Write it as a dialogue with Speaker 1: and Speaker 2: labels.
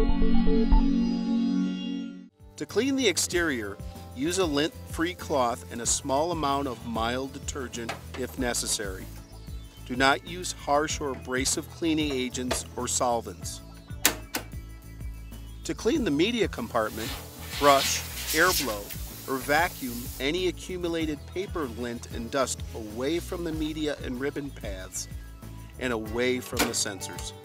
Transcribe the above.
Speaker 1: To clean the exterior, use a lint-free cloth and a small amount of mild detergent if necessary. Do not use harsh or abrasive cleaning agents or solvents. To clean the media compartment, brush, air blow, or vacuum any accumulated paper lint and dust away from the media and ribbon paths and away from the sensors.